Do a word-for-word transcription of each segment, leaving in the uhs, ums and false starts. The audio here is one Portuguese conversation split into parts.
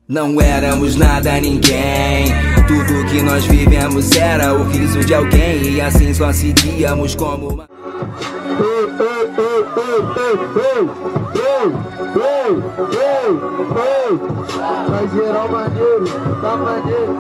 Não éramos nada, ninguém. Tudo que nós vivemos era o riso de alguém. E assim só seguíamos como uma... Vai geral maneiro, tá maneiro.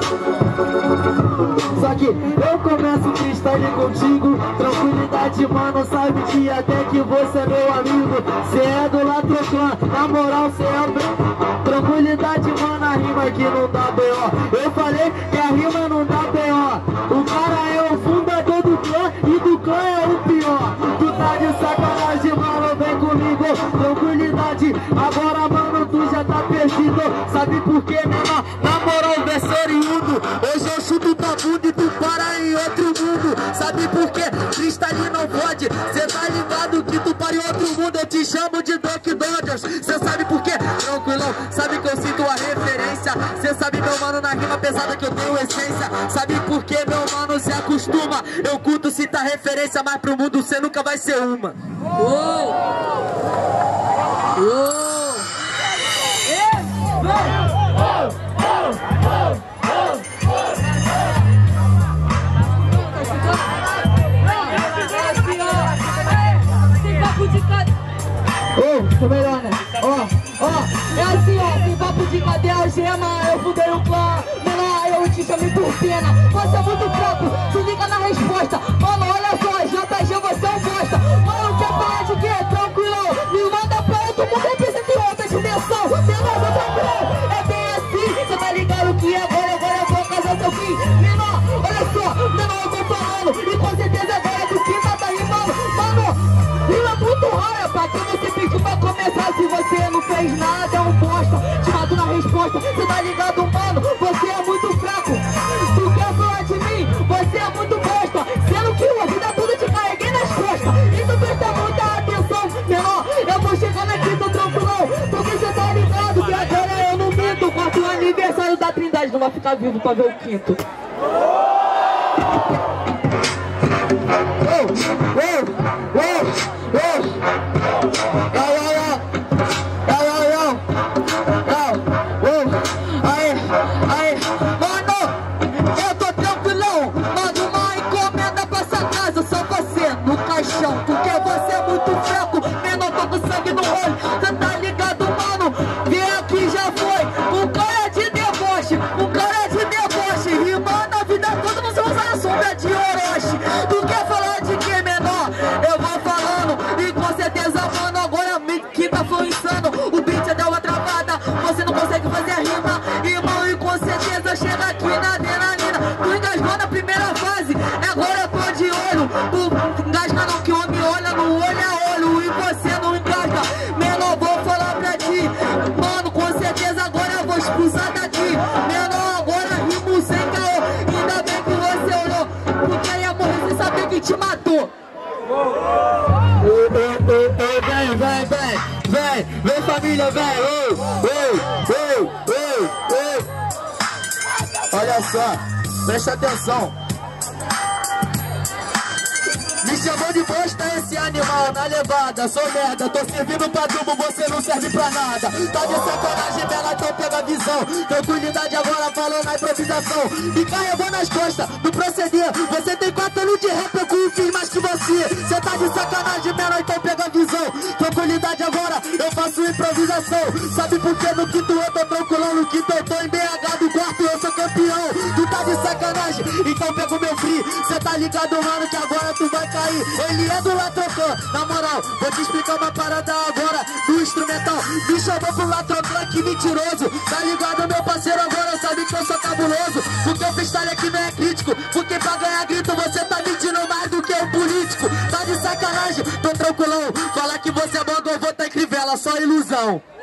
Só que eu começo freestyle contigo. Tranquilidade, mano, sabe que até que você é meu amigo. Cê é do Latroclan, na moral cê é... Tranquilidade, mano, a rima que não dá B O. Eu falei que a rima não dá B O. O cara é o fundador do clã e do clã é o pior. Tu tá de sacanagem, mano, vem comigo. Tranquilidade, agora, mano, tu já tá perdido. Sabe por quê, menor? Na moral, verso oriundo. Hoje eu chuto tua bunda e tu para em outro mundo. Sabe por quê? Freestyle não pode. Cê tá ligado que tu para em outro mundo. Eu te chamo de Doc Dodgers. Cê sabe por quê? Tranquilão, sabe que eu sinto a referência. Cê sabe, meu mano, na rima pesada que eu tenho essência. Sabe por quê, meu mano, se acostuma. Eu curto citar referência, mas pro mundo cê nunca vai ser uma. Uou! Uou! Ô, tô melhor, né? Ó, ó, é assim, ó, sem papo de cadê a gema? Eu fundei o clã, menor, eu te chamei por pena. Você é muito fraco, se liga na resposta. Mano, olha só, J G, você é um bosta. Mano, quer falar de quê? Tranquilão, me manda pra outro mundo, representa em outra dimensão. Menor, tô tranquilo, é bem assim. Cê tá ligado que agora, agora eu vou casar seu fim. Menor, olha só, menor, eu tô falando. E com certeza agora do que tá rimando. Mano, rima muito rara pra quem você pediu pra começar. Se você não fez nada, é um bosta. Te mato na resposta, cê tá ligado, mano? Você é muito fraco. Tu quer falar de mim? Você é muito bosta. Sendo que a vida toda te carreguei nas costas. E tu presta muita atenção, menor. Eu vou chegando aqui, tô tranquilão. Porque cê tá ligado que agora eu não minto. Quarto aniversário da Trindade, não vai ficar vivo pra ver o quinto. Uou, uou, uou, uou. Ai, ai, ai. Ai, ai, ai. Ai, uou. Ai, ai. Mano, eu tô tranquilão. Manda uma encomenda pra essa casa. Só você no caixão. Porque você é muito fraco. Menor, tô com sangue no olho. Cê tá ligado, mano? Vem aqui, já foi. Um cara de deboche. Um cara de deboche. Rimando a vida toda, não se usa a sombra de Orochi. Tu quer falar de quê, menor? Eu vou falando. E com certeza, mano, agora que tá foi insano. O beat já deu uma travada. Você não consegue fazer a rima. Irmão, e com certeza chega aqui na adrenalina. Tu engasgou na primeira fase. Agora eu tô de olho. Tu engasga não, que homem olha no olho a olho. E você não engasga. Menor, vou falar pra ti. Mano, com certeza agora eu vou expulsar daqui. Menor, agora rimo sem caô. Ainda bem que você olhou. Porque ia morrer sem saber que te matou. Vem, vem, vem, vem, vem família, vem, ei, ei, ei, ei, ei. Olha só, presta atenção. Me chamou de bosta esse animal na levada. Sou merda, tô servindo pra tubo, você não serve pra nada. Tá de sacanagem, bela, então pega a visão. Tranquilidade agora falou na improvisação. Me carregou nas costas, no proceder. Você tem quatro anos de rap, eu confio mais que você. Cê tá de sacanagem, menor, então pega a visão. Tranquilidade agora, eu faço improvisação. Sabe por que no quinto eu tô tranquilão? No quinto eu tô em B H, do quarto eu sou campeão. Tu tá de sacanagem, então pega o meu free. Cê tá ligado, mano, que agora tu vai cair. Ele é do Latroclan, na moral, vou te explicar uma parada agora do instrumental. Me chamou pro Latroclan, que mentiroso. Tá ligado, meu parceiro, agora sabe que eu sou cabuloso. Porque o freestyle aqui não é crítico. Porque pra ganhar grito você tá mentindo mais do que o político. Tá de sacanagem, tô tranquilão. Falar que você é bom, eu vou tá em Crivella, só ilusão.